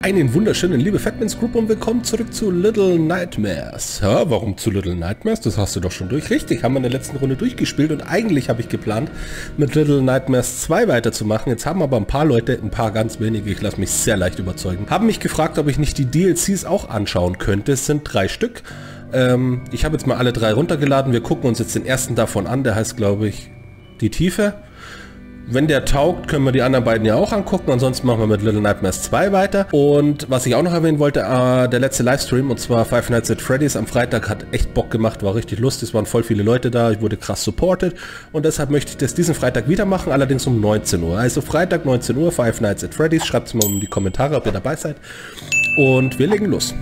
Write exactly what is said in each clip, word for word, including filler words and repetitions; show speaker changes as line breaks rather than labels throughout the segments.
Einen wunderschönen liebe Fatmans Group und willkommen zurück zu Little Nightmares. Ja, warum zu Little Nightmares? Das hast du doch schon durch. Richtig, haben wir in der letzten Runde durchgespielt und eigentlich habe ich geplant, mit Little Nightmares zwei weiterzumachen. Jetzt haben aber ein paar Leute, ein paar ganz wenige, ich lasse mich sehr leicht überzeugen, haben mich gefragt, ob ich nicht die D L Cs auch anschauen könnte. Es sind drei Stück. Ähm, ich habe jetzt mal alle drei runtergeladen. Wir gucken uns jetzt den ersten davon an. Der heißt, glaube ich, Die Tiefe. Wenn der taugt, können wir die anderen beiden ja auch angucken. Ansonsten machen wir mit Little Nightmares zwei weiter. Und was ich auch noch erwähnen wollte, äh, der letzte Livestream, und zwar Five Nights at Freddy's am Freitag, hat echt Bock gemacht, war richtig lustig. Es waren voll viele Leute da, ich wurde krass supported. Und deshalb möchte ich das diesen Freitag wieder machen, allerdings um neunzehn Uhr. Also Freitag neunzehn Uhr, Five Nights at Freddy's. Schreibt es mal in die Kommentare, ob ihr dabei seid. Und wir legen los.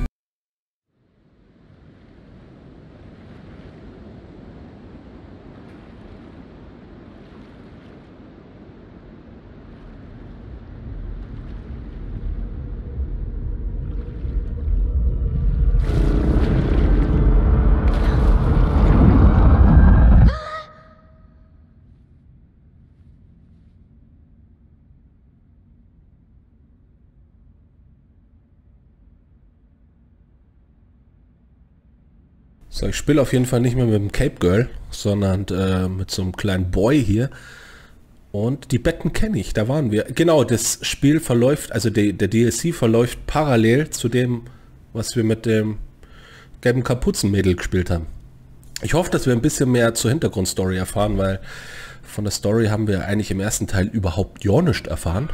So, ich spiele auf jeden Fall nicht mehr mit dem Cape Girl, sondern äh, mit so einem kleinen Boy hier. Und die Betten kenne ich, da waren wir. Genau, das Spiel verläuft, also die, der D L C verläuft parallel zu dem, was wir mit dem gelben Kapuzenmädel gespielt haben. Ich hoffe, dass wir ein bisschen mehr zur Hintergrundstory erfahren, weil von der Story haben wir eigentlich im ersten Teil überhaupt gar nichts erfahren.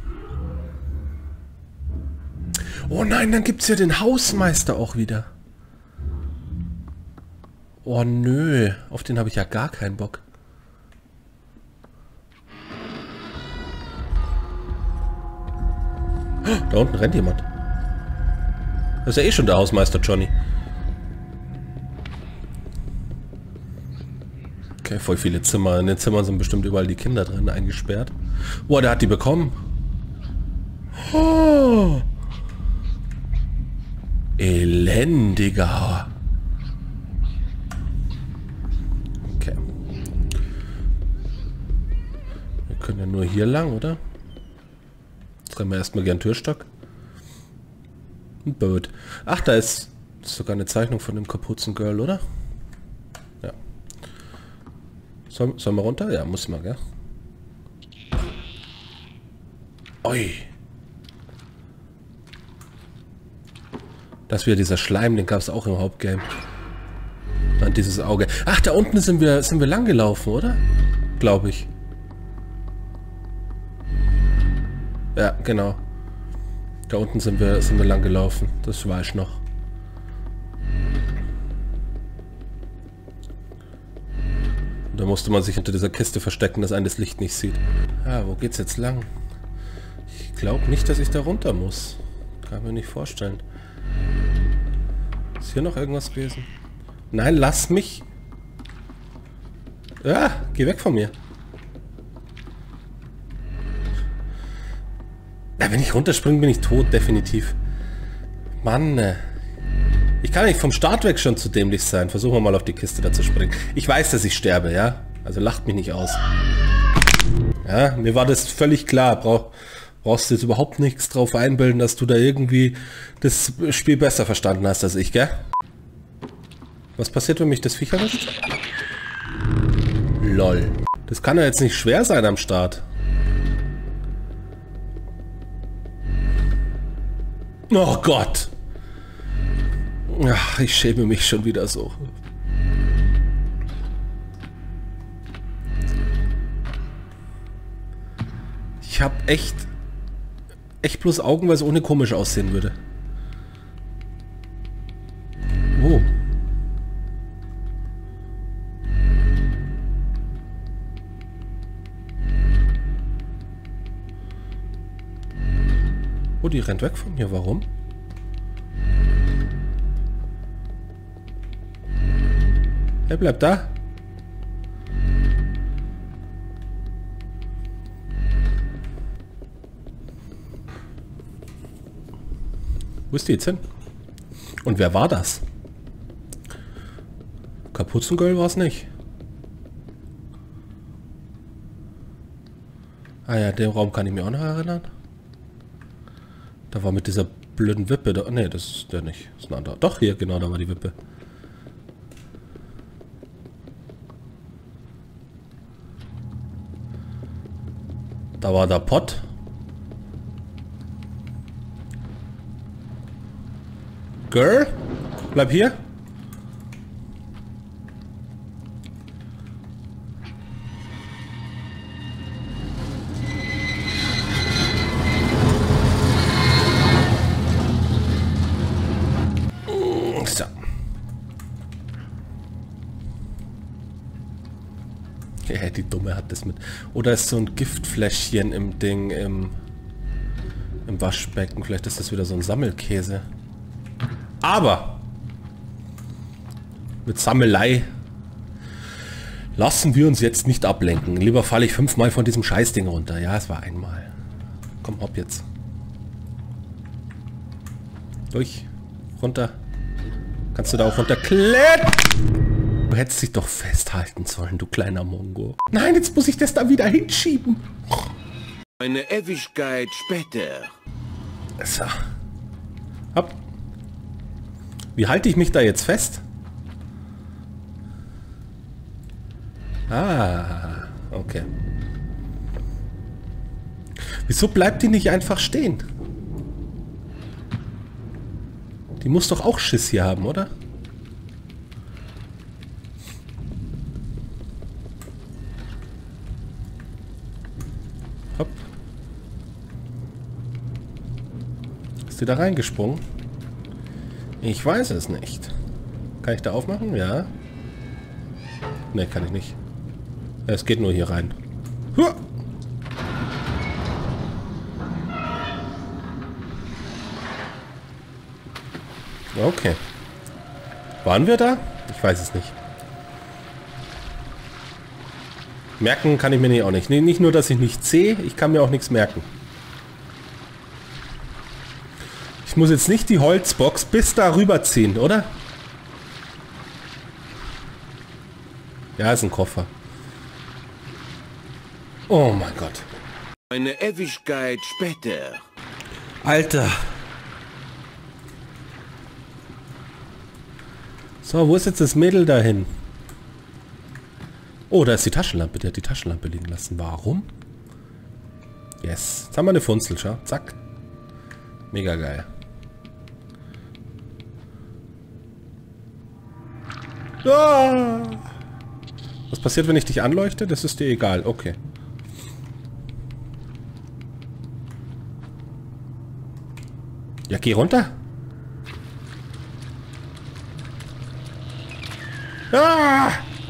Oh nein, dann gibt es ja den Hausmeister auch wieder. Oh nö, auf den habe ich ja gar keinen Bock. Da unten rennt jemand. Das ist ja eh schon der Hausmeister Johnny. Okay, voll viele Zimmer. In den Zimmern sind bestimmt überall die Kinder drin eingesperrt. Boah, der hat die bekommen. Oh. Elendiger. Können ja nur hier lang, oder? Jetzt rennen wir erstmal gern Türstock. Ein Boot. Ach, da ist, ist sogar eine Zeichnung von dem Kapuzengirl, oder? Ja. Soll, sollen wir runter? Ja, muss man, gell? Oi. Das ist wieder dieser Schleim, den gab es auch im Hauptgame. Dann dieses Auge. Ach, da unten sind wir, sind wir lang gelaufen, oder? Glaube ich. Ja, genau. Da unten sind wir, sind wir lang gelaufen. Das weiß ich noch. Und da musste man sich hinter dieser Kiste verstecken, dass einen das Licht nicht sieht. Ja, wo geht's jetzt lang? Ich glaube nicht, dass ich da runter muss. Kann mir nicht vorstellen. Ist hier noch irgendwas gewesen? Nein, lass mich. Ja, geh weg von mir. Ja, wenn ich runterspringe, bin ich tot, definitiv. Mann, äh. Ich kann nicht vom Start weg schon zu dämlich sein. Versuchen wir mal auf die Kiste da zu springen. Ich weiß, dass ich sterbe, ja? Also lacht mich nicht aus. Ja, mir war das völlig klar. Brauch, brauchst du jetzt überhaupt nichts drauf einbilden, dass du da irgendwie das Spiel besser verstanden hast als ich, gell? Was passiert, wenn mich das Viech erwischt? Lol. Das kann ja jetzt nicht schwer sein am Start. Oh Gott! Ach, ich schäme mich schon wieder so. Ich habe echt... echt bloß Augen, weil es ohne komisch aussehen würde. Oh. Oh, die rennt weg von mir. Warum? Er bleibt da. Wo ist die jetzt hin? Und wer war das? Kapuzengirl war es nicht. Ah ja, den Raum kann ich mir auch noch erinnern. Da war mit dieser blöden Wippe da. Ne, das ist der nicht. Das ist ein anderer. Doch, hier, genau, da war die Wippe. Da war der Pott. Girl, bleib hier. So. Ja, die Dumme hat das mit. Oder ist so ein Giftfläschchen im Ding, im, im Waschbecken. Vielleicht ist das wieder so ein Sammelkäse. Aber mit Sammelei lassen wir uns jetzt nicht ablenken. Lieber falle ich fünfmal von diesem Scheißding runter. Ja, es war einmal. Komm, hopp jetzt. Durch. Runter. Kannst du da auch runterklettern? Du hättest dich doch festhalten sollen, du kleiner Mongo. Nein, jetzt muss ich das da wieder hinschieben.
Eine Ewigkeit später.
So. Hopp. Wie halte ich mich da jetzt fest? Ah, okay. Wieso bleibt die nicht einfach stehen? Die muss doch auch Schiss hier haben, oder? Hopp. Ist die da reingesprungen? Ich weiß es nicht. Kann ich da aufmachen? Ja. Ne, kann ich nicht. Es geht nur hier rein. Huah! Okay. Waren wir da? Ich weiß es nicht. Merken kann ich mir nicht auch nicht. Nee, nicht nur, dass ich nichts sehe, ich kann mir auch nichts merken. Ich muss jetzt nicht die Holzbox bis da rüberziehen, oder? Ja, ist ein Koffer. Oh mein Gott.
Eine Ewigkeit später.
Alter. So, wo ist jetzt das Mädel dahin? Oh, da ist die Taschenlampe. Die hat die Taschenlampe liegen lassen. Warum? Yes. Jetzt haben wir eine Funzel, schau. Zack. Mega geil. Ah! Was passiert, wenn ich dich anleuchte? Das ist dir egal. Okay. Ja, geh runter. Ah!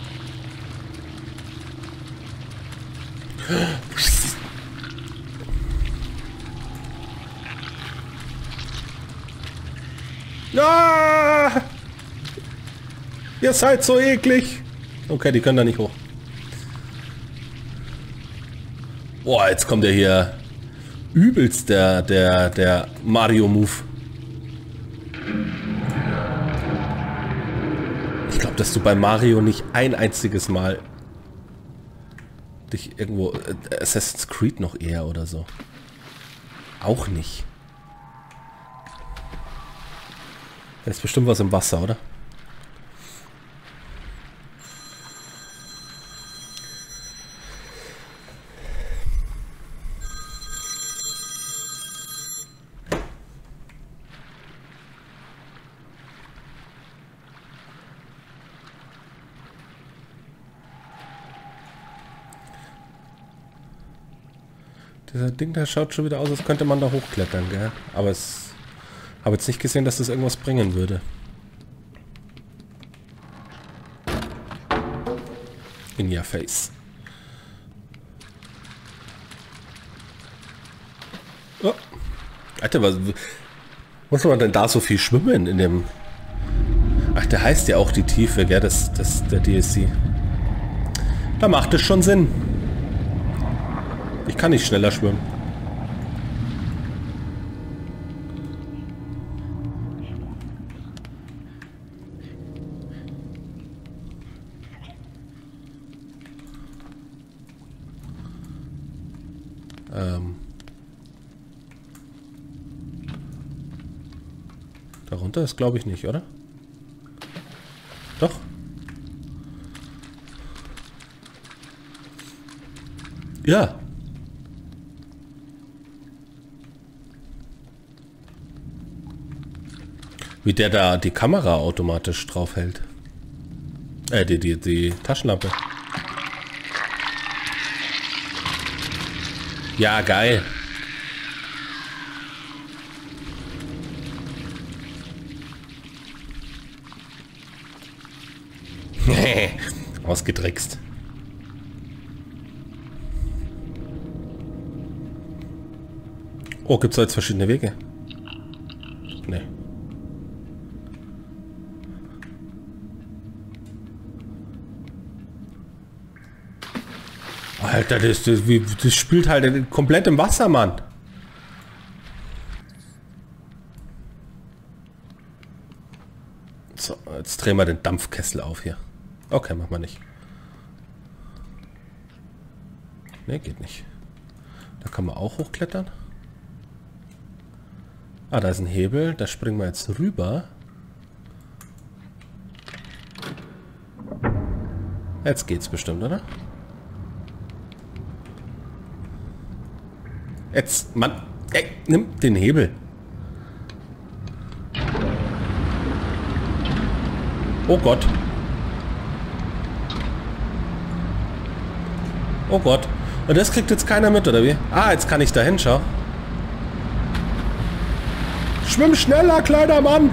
Ah! Ihr seid so eklig. Okay, die können da nicht hoch. Boah, jetzt kommt der hier übelst der, der, der Mario-Move. Ich glaube, dass du bei Mario nicht ein einziges Mal dich irgendwo... Äh, Assassin's Creed noch eher oder so. Auch nicht. Da ist bestimmt was im Wasser, oder? Dieser Ding, da schaut schon wieder aus, als könnte man da hochklettern, gell? Aber es... habe jetzt nicht gesehen, dass das irgendwas bringen würde. In your face. Oh. Alter, was... muss man denn da so viel schwimmen in dem... Ach, der heißt ja auch die Tiefe, gell? Das, das, der D L C. Da macht es schon Sinn. Ich kann nicht schneller schwimmen. Ähm. Darunter ist, glaube ich, nicht, oder? Doch. Ja. Wie der da die Kamera automatisch drauf hält. Äh, die, die, die Taschenlampe. Ja, geil. Ausgetrickst. Oh, gibt es jetzt verschiedene Wege? Nee. Alter, das, das, das spielt halt komplett im Wasser, Mann. So, jetzt drehen wir den Dampfkessel auf hier. Okay, machen wir nicht. Ne, geht nicht. Da kann man auch hochklettern. Ah, da ist ein Hebel. Da springen wir jetzt rüber. Jetzt geht's bestimmt, oder? Jetzt, Mann. Ey, nimm den Hebel. Oh Gott. Oh Gott. Und das kriegt jetzt keiner mit, oder wie? Ah, jetzt kann ich da hinschauen. Schwimm schneller, kleiner Mann.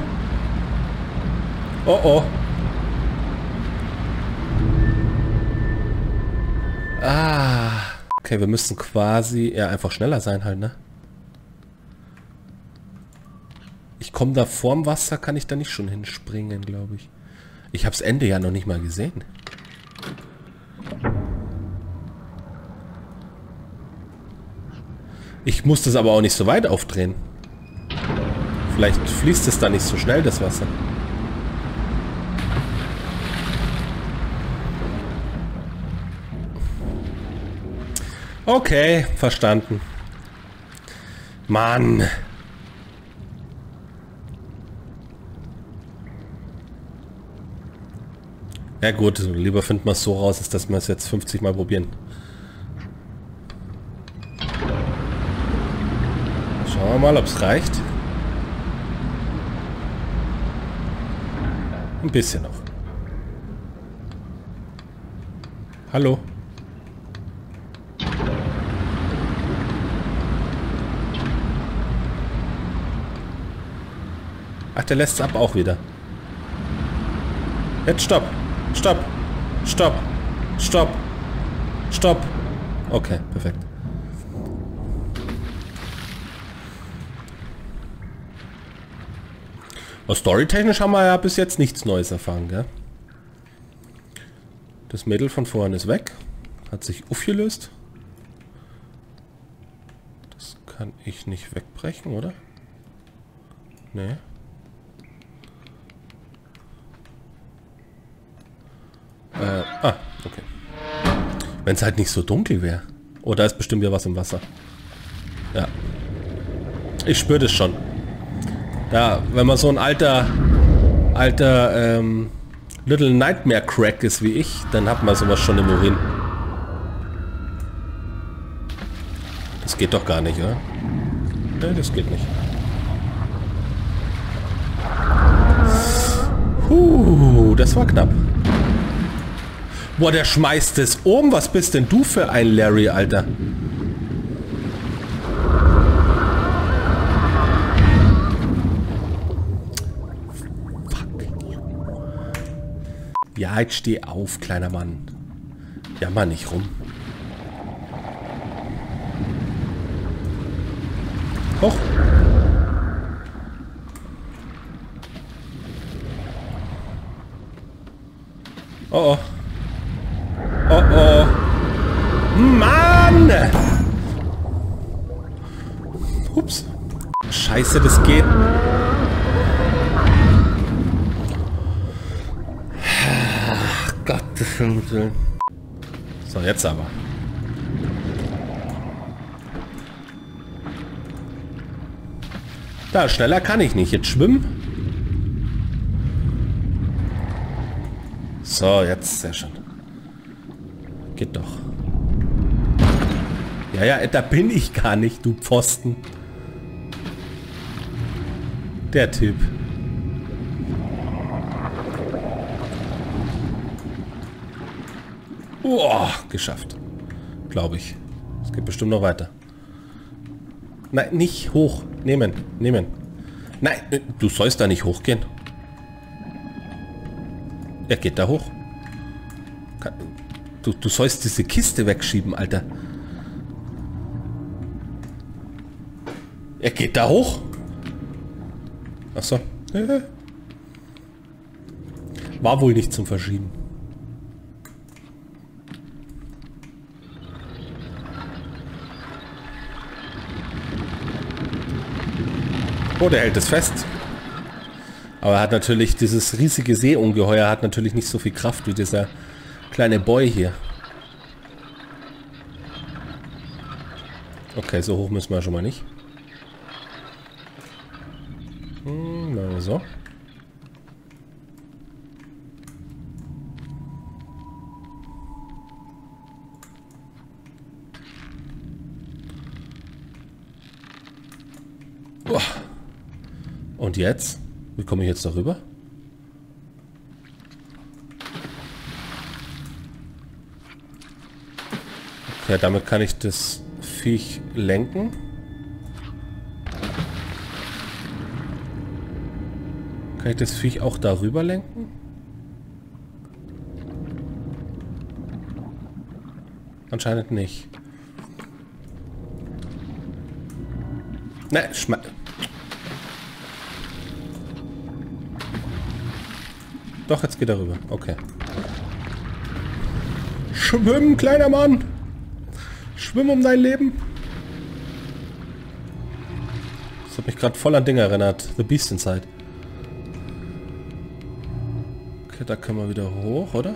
Oh oh. Ah. Okay, wir müssen quasi ja einfach schneller sein halt, ne? Ich komme da vorm Wasser, kann ich da nicht schon hinspringen, glaube ich. Ich habe das Ende ja noch nicht mal gesehen. Ich muss das aber auch nicht so weit aufdrehen. Vielleicht fließt es da nicht so schnell, das Wasser. Okay, verstanden. Mann. Ja gut, lieber finden wir es so raus, als dass wir es jetzt fünfzig Mal probieren. Schauen wir mal, ob es reicht. Ein bisschen noch. Hallo. Ach, der lässt es ab auch wieder. Jetzt stopp. Stopp. Stopp. Stopp. Stopp. Okay, perfekt. Aber storytechnisch haben wir ja bis jetzt nichts Neues erfahren, gell? Das Mädel von vorhin ist weg. Hat sich aufgelöst. Das kann ich nicht wegbrechen, oder? Nee. Äh, ah, okay. Wenn es halt nicht so dunkel wäre. Oh, da ist bestimmt wieder was im Wasser. Ja. Ich spüre das schon. Ja, wenn man so ein alter, alter, ähm, Little Nightmare Crack ist wie ich, dann hat man sowas schon im Urin. Das geht doch gar nicht, oder? Ne, das geht nicht. Puh, das war knapp. Boah, der schmeißt es um. Was bist denn du für ein Larry, Alter? Fuck. Ja, jetzt steh auf, kleiner Mann. Jammer nicht rum. Hoch. Oh oh. Oh oh. Mann! Ups. Scheiße, das geht. Ach, Gottes Willen. So, jetzt aber. Da, schneller kann ich nicht. Jetzt schwimmen. So, jetzt sehr schön. Geht doch. Ja, ja, da bin ich gar nicht, du Pfosten. Der Typ. Boah, geschafft. Glaube ich. Es geht bestimmt noch weiter. Nein, nicht hoch. Nehmen, nehmen. Nein, du sollst da nicht hochgehen. Er geht da hoch. Du, du sollst diese Kiste wegschieben, Alter. Er geht da hoch. Ach so. War wohl nicht zum Verschieben. Oh, der hält es fest. Aber er hat natürlich, dieses riesige Seeungeheuer hat natürlich nicht so viel Kraft wie dieser kleine Boy hier. Okay, so hoch müssen wir schon mal nicht. Hm, na so. Boah. Und jetzt? Wie komme ich jetzt darüber? Okay, damit kann ich das Viech lenken. Kann ich das Viech auch darüber lenken? Anscheinend nicht. Nein, schma... Doch, jetzt geht er rüber. Okay. Schwimm, kleiner Mann! Schwimm um dein Leben! Das hat mich gerade voll an Dinge erinnert. The Beast Inside. Okay, da können wir wieder hoch, oder?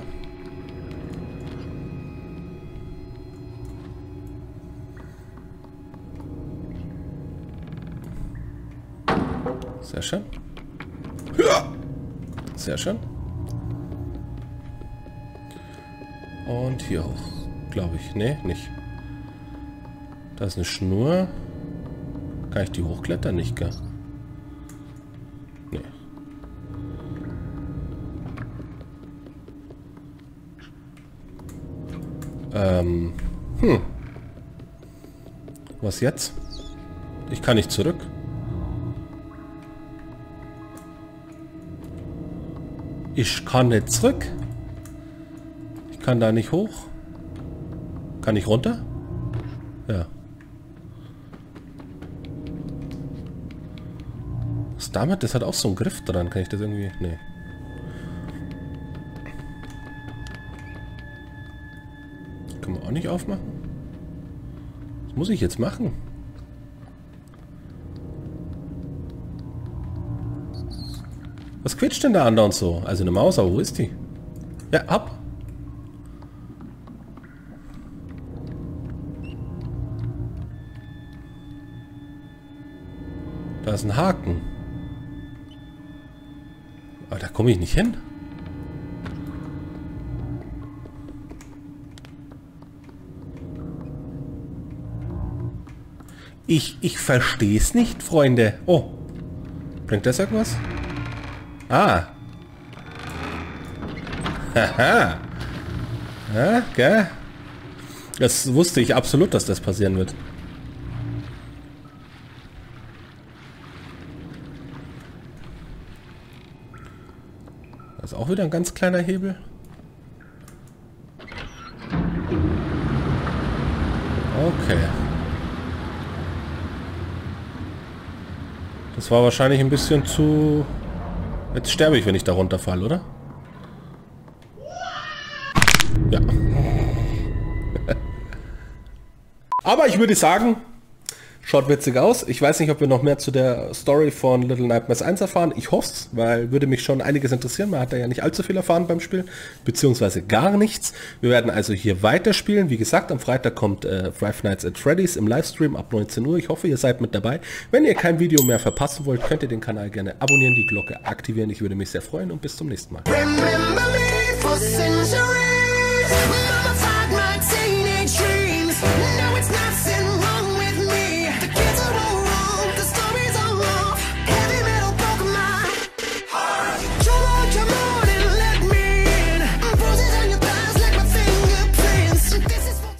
Sehr schön. Sehr schön. Und hier hoch, glaube ich. Nee, nicht. Da ist eine Schnur. Kann ich die hochklettern? Nicht, gell? Nee. Ähm. Hm. Was jetzt? Ich kann nicht zurück. Ich kann nicht zurück. Ich kann da nicht hoch. Kann ich runter? Ja. Was damit? Das hat auch so einen Griff dran. Kann ich das irgendwie... Nee. Kann man auch nicht aufmachen? Was muss ich jetzt machen? Was quetscht denn da andauernd so? Also eine Maus, aber wo ist die? Ja, ab. Da ist ein Haken. Aber da komme ich nicht hin. Ich, ich verstehe es nicht, Freunde. Oh. Bringt das irgendwas? Ah. Haha. Ja, gell? Das wusste ich absolut, dass das passieren wird. Das ist auch wieder ein ganz kleiner Hebel. Okay. Das war wahrscheinlich ein bisschen zu... Jetzt sterbe ich, wenn ich da runterfalle, oder? Ja. Aber ich würde sagen, schaut witzig aus. Ich weiß nicht, ob wir noch mehr zu der Story von Little Nightmares eins erfahren. Ich hoffe es, weil würde mich schon einiges interessieren. Man hat da ja nicht allzu viel erfahren beim Spiel, beziehungsweise gar nichts. Wir werden also hier weiterspielen. Wie gesagt, am Freitag kommt äh, Five Nights at Freddy's im Livestream ab neunzehn Uhr. Ich hoffe, ihr seid mit dabei. Wenn ihr kein Video mehr verpassen wollt, könnt ihr den Kanal gerne abonnieren, die Glocke aktivieren. Ich würde mich sehr freuen und bis zum nächsten Mal.
centuries.